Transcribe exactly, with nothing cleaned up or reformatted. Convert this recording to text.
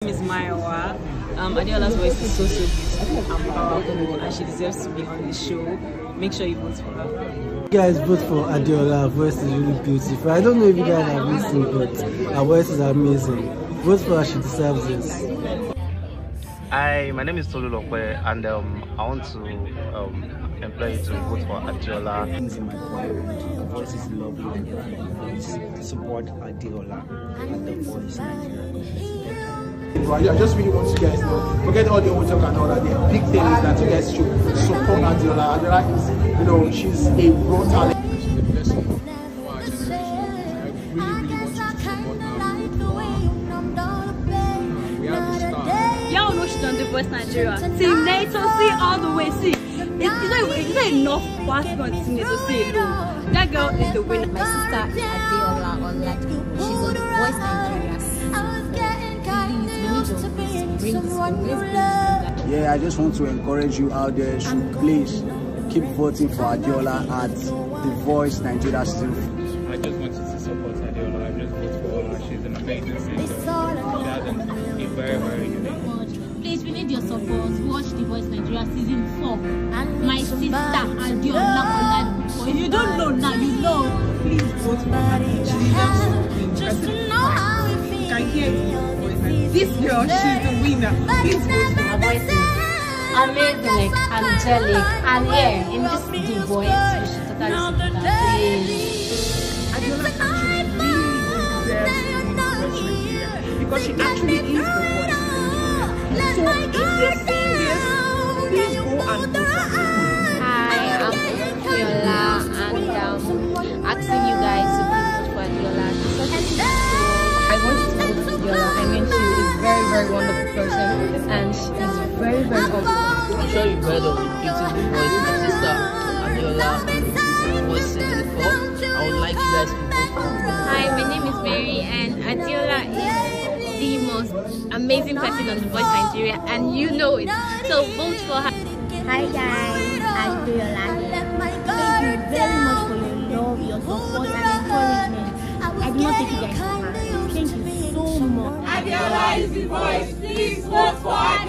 is Adeola. Um, Adeola's voice is so so beautiful and powerful, and she deserves to be on the show. Make sure you vote for her. You guys vote for Adeola. Her voice is really beautiful. I don't know if you guys have listened, but her voice is amazing. Vote for her, she deserves this. Hi, my name is Tolulokwe, and um, I want to um, employ you to vote for Adeola. Things in my choir, the voice is lovely and the voice. Support Adeola and the voice Nigeria. I just really want you guys to know, forget all the old talk and all that. The big thing is that you guys should support Adeola. Adeola is, you know, she's a raw talent. She's a blessing for our generation. I really, really want you to support her. We have the star. Y'all know she's on The Voice Nigeria. See NATO, see all the way. See, it's, it's, not, it's not enough what you want to see to say no. That girl is the winner. My sister Adeola on that. She's on The Voice Nigeria. Yeah, I just want to encourage you out there to please keep voting for Adeola at The Voice Nigeria season. I just want you to support Adeola. I just vote for her. She's an amazing singer. She has a very, very unique. Please, we need your support. Watch The Voice Nigeria season four. My sister Adeola on that. If you don't know now, you know. Please vote for her. She deserves to be can hear this girl, she's the winner. Please vote for her. Voice is amazing, angelic, and yeah, in this The Voice, you should totally support her. Adeola actually really deserves to be The Voice Nigeria because she actually is the voice. So if you're seeing this, please go and vote for her. Hi, I'm Adeola, and um, asking you guys to please vote for Adeola. I want you to vote for Adeola. I mean, she is a very, very wonderful person, and she is very, very awesome. I'm sure you've heard of the beautiful voice my sister Adeola was singing for. I would like you guys to vote for her. Hi, my name is Mary, and Adeola is the most amazing person on The Voice Nigeria, and you know it. So vote for her. Hi guys, Adeola. Thank you very much for your love, your support, and encouragement. I did not take you guys for granted. Thank you so much. Adeola is The Voice. Please vote for Adeola.